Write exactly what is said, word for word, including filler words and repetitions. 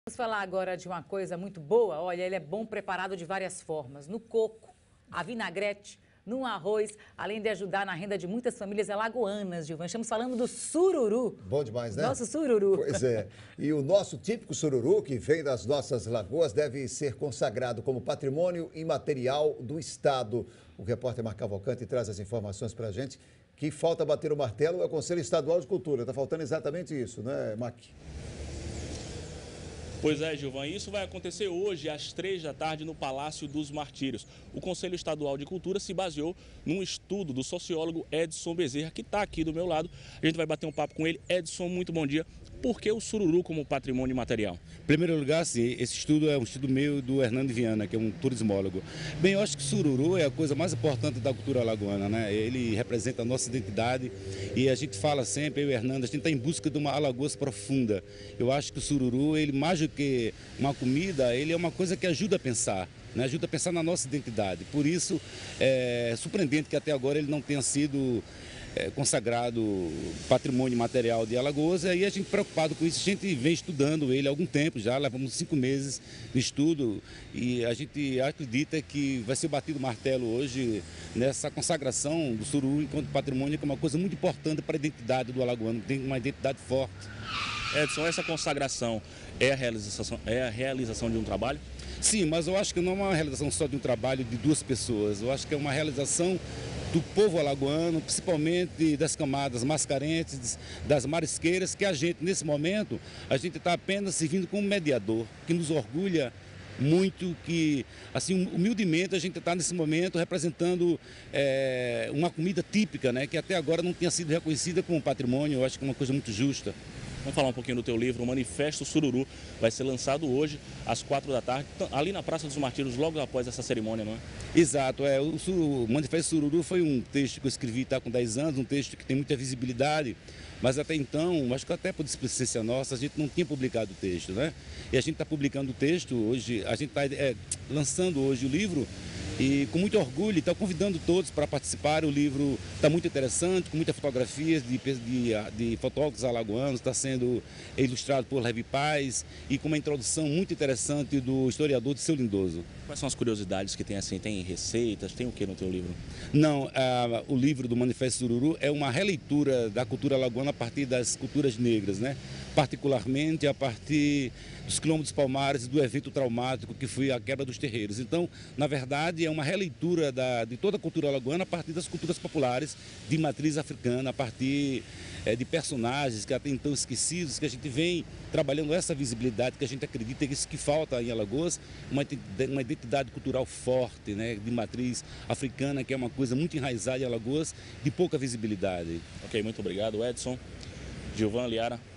Vamos falar agora de uma coisa muito boa. Olha, ele é bom preparado de várias formas. No coco, a vinagrete, no arroz, além de ajudar na renda de muitas famílias alagoanas, Gilvan. Estamos falando do sururu. Bom demais, né? Nosso sururu. Pois é. E o nosso típico sururu, que vem das nossas lagoas, deve ser consagrado como patrimônio imaterial do Estado. O repórter Marco Cavalcante traz as informações para a gente. Que falta bater o martelo é o Conselho Estadual de Cultura. Está faltando exatamente isso, né, Mac? Pois é, Gilvan, isso vai acontecer hoje às três da tarde no Palácio dos Martírios. O Conselho Estadual de Cultura se baseou num estudo do sociólogo Edson Bezerra, que está aqui do meu lado. A gente vai bater um papo com ele. Edson, muito bom dia. Por que o sururu como patrimônio imaterial? Em primeiro lugar, sim, esse estudo é um estudo meu do Hernando Viana, que é um turismólogo. Bem, eu acho que o sururu é a coisa mais importante da cultura alagoana, né? Ele representa a nossa identidade e a gente fala sempre, eu e o Hernando, a gente está em busca de uma Alagoas profunda. Eu acho que o sururu, ele mais do que uma comida, ele é uma coisa que ajuda a pensar. Né, ajuda a pensar na nossa identidade. Por isso, é surpreendente que até agora ele não tenha sido é, consagrado patrimônio material de Alagoas. E aí a gente, preocupado com isso, a gente vem estudando ele há algum tempo já, levamos cinco meses de estudo e a gente acredita que vai ser batido o martelo hoje nessa consagração do sururu enquanto patrimônio, que é uma coisa muito importante para a identidade do alagoano, que tem uma identidade forte. Edson, essa consagração é a realização, é a realização de um trabalho? Sim, mas eu acho que não é uma realização só de um trabalho de duas pessoas. Eu acho que é uma realização do povo alagoano, principalmente das camadas mais carentes, das marisqueiras, que a gente, nesse momento, a gente está apenas servindo como mediador, que nos orgulha muito, que, assim, humildemente a gente está nesse momento representando é, uma comida típica, né, que até agora não tinha sido reconhecida como patrimônio. Eu acho que é uma coisa muito justa. Vamos falar um pouquinho do teu livro, o Manifesto Sururu. Vai ser lançado hoje, às quatro da tarde, ali na Praça dos Martírios, logo após essa cerimônia, não é? Exato. É, o, o Manifesto Sururu foi um texto que eu escrevi tá, com dez anos, um texto que tem muita visibilidade, mas até então, acho que até por displicência nossa, a gente não tinha publicado o texto, né? E a gente está publicando o texto hoje, a gente está é, lançando hoje o livro, e com muito orgulho, está convidando todos para participar. O livro está muito interessante, com muitas fotografias de, de, de fotógrafos alagoanos, está sendo ilustrado por Levi Paz e com uma introdução muito interessante do historiador de Seu Lindoso. Quais são as curiosidades que tem assim? Tem receitas? Tem o que no teu livro? Não, a, o livro do Manifesto Sururu é uma releitura da cultura alagoana a partir das culturas negras, né? Particularmente a partir dos quilombos dos Palmares e do evento traumático que foi a quebra dos terreiros. Então, na verdade, é uma releitura da, de toda a cultura alagoana a partir das culturas populares de matriz africana, a partir é, de personagens que até então esquecidos, que a gente vem trabalhando essa visibilidade, que a gente acredita que isso que falta em Alagoas, uma, uma identidade cultural forte, né, de matriz africana, que é uma coisa muito enraizada em Alagoas, de pouca visibilidade. Ok, muito obrigado, Edson. Gilvan, Liara.